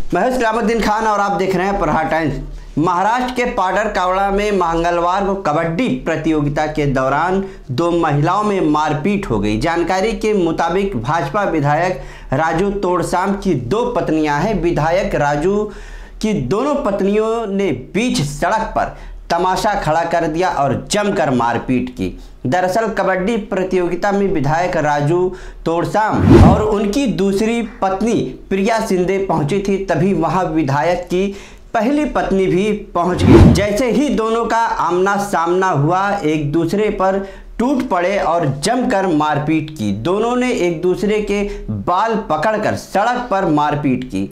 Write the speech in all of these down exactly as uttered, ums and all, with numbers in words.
मैं हूं सलामुद्दीन खान और आप देख रहे हैं प्रहार टाइम्स। महाराष्ट्र के पाडर कावड़ा में मंगलवार को कबड्डी प्रतियोगिता के दौरान दो महिलाओं में मारपीट हो गई। जानकारी के मुताबिक भाजपा विधायक राजू तोड़साम की दो पत्नियां हैं। विधायक राजू की दोनों पत्नियों ने बीच सड़क पर तमाशा खड़ा कर दिया और जमकर मारपीट की। दरअसल कबड्डी प्रतियोगिता में विधायक राजू तोड़साम और उनकी दूसरी पत्नी प्रिया सिंधे पहुंची थी, तभी वहां विधायक की पहली पत्नी भी पहुंच गई। जैसे ही दोनों का आमना सामना हुआ, एक दूसरे पर टूट पड़े और जमकर मारपीट की। दोनों ने एक दूसरे के बाल पकड़कर सड़क पर मारपीट की।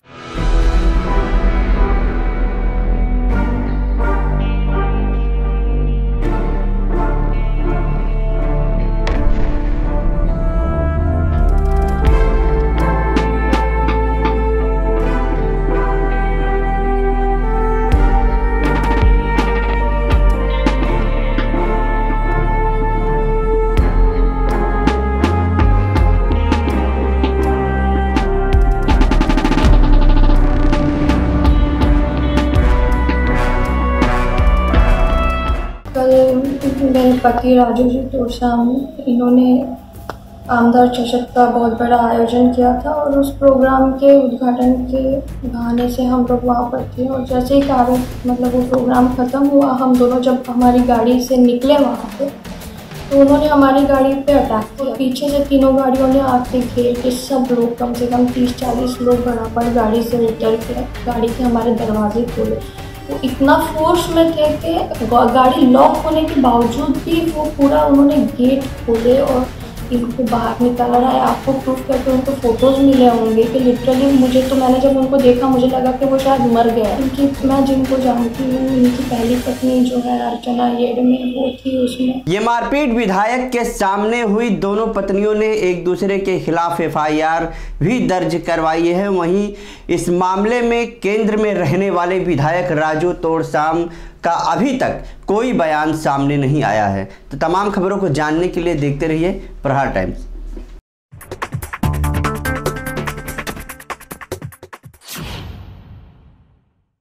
मेरे पति राजू जी तोड़साम, इन्होंने आमदार चषक का बहुत बड़ा आयोजन किया था और उस प्रोग्राम के उद्घाटन के बहाने से हम लोग वहाँ पर थे। और जैसे ही कार्य मतलब वो प्रोग्राम ख़त्म हुआ, हम दोनों जब हमारी गाड़ी से निकले वहाँ पे, तो उन्होंने हमारी गाड़ी पे अटैक किया। पीछे से तीनों गाड़ियों ने आके घेर के सब लोग, कम से कम तीस चालीस लोग बराबर गाड़ी से उतर के गाड़ी के हमारे दरवाजे खोले। वो इतना फोर्स में थे कि गाड़ी लॉक होने के बावजूद भी वो पूरा उन्होंने गेट खोले और इनको बाहर निकाला है। आपको प्रूफ करके उनको फोटोज़ मिले होंगे कि लिटरली मुझे तो, मैंने जब उनको देखा मुझे लगा कि वो शायद मर गया। इनकी, मैं जिनको जानती हूँ, इनकी पहली पत्नी जो है अर्चना येड में, वो थी उसमें। ये मारपीट विधायक के सामने हुई। दोनों पत्नियों ने एक दूसरे के खिलाफ एफ आई आर भी दर्ज करवाई है। वहीं इस मामले में केंद्र में रहने वाले विधायक राजू तोड़साम का अभी तक कोई बयान सामने नहीं आया है। तो तमाम खबरों को जानने के लिए देखते रहिए प्रहार टाइम्स।